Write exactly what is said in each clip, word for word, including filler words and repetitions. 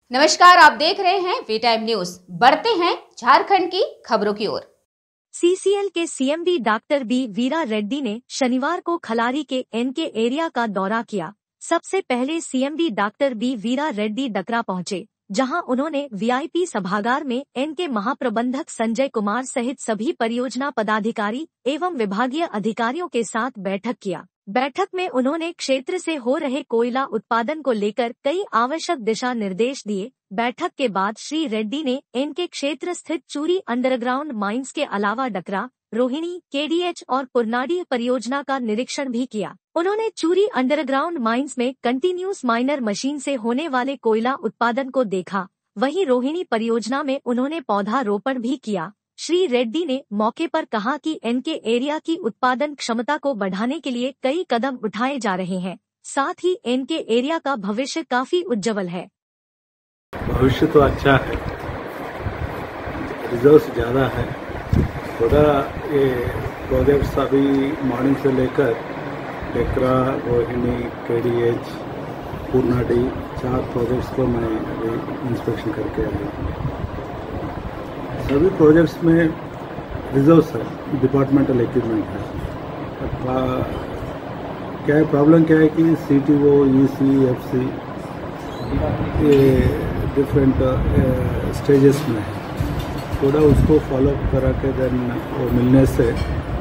नमस्कार, आप देख रहे हैं वी टाइम न्यूज। बढ़ते हैं झारखंड की खबरों की ओर। सीसीएल के CMD doctor B Veera Reddy ने शनिवार को खलारी के एनके एरिया का दौरा किया। सबसे पहले CMD doctor B Veera Reddy Dakra पहुंचे, जहां उन्होंने वीआईपी सभागार में एनके महाप्रबंधक संजय कुमार सहित सभी परियोजना पदाधिकारी एवं विभागीय अधिकारियों के साथ बैठक किया। बैठक में उन्होंने क्षेत्र से हो रहे कोयला उत्पादन को लेकर कई आवश्यक दिशा निर्देश दिए। बैठक के बाद श्री रेड्डी ने इनके क्षेत्र स्थित चूरी अंडरग्राउंड माइंस के अलावा डकरा, रोहिणी, केडीएच और पुरनाडी परियोजना का निरीक्षण भी किया। उन्होंने चूरी अंडरग्राउंड माइंस में कंटिन्यूस माइनर मशीन से होने वाले कोयला उत्पादन को देखा। वहीं रोहिणी परियोजना में उन्होंने पौधारोपण भी किया। श्री रेड्डी ने मौके पर कहा कि एनके एरिया की उत्पादन क्षमता को बढ़ाने के लिए कई कदम उठाए जा रहे हैं। साथ ही एनके एरिया का भविष्य काफी उज्जवल है। भविष्य तो अच्छा है, रिजर्व्स ज़्यादा है। थोड़ा ये प्रोजेक्ट्स अभी मॉर्निंग से लेकर टेकरा, रोहिणी, केडीएच, पूर्णाडी चार प्रोजेक्ट्स को मैं अभी इंस्पेक्शन करके आया। सभी प्रोजेक्ट्स में रिजर्व्स है, डिपार्टमेंटल इक्विपमेंट है। क्या है प्रॉब्लम क्या है कि सीटीओ, ईसी, एफसी ये डिफरेंट स्टेजेस में है। थोड़ा उसको फॉलो करा के देन वो मिलने से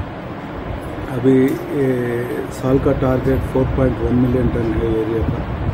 अभी ये साल का टारगेट चार पॉइंट एक मिलियन टन है एरिया का।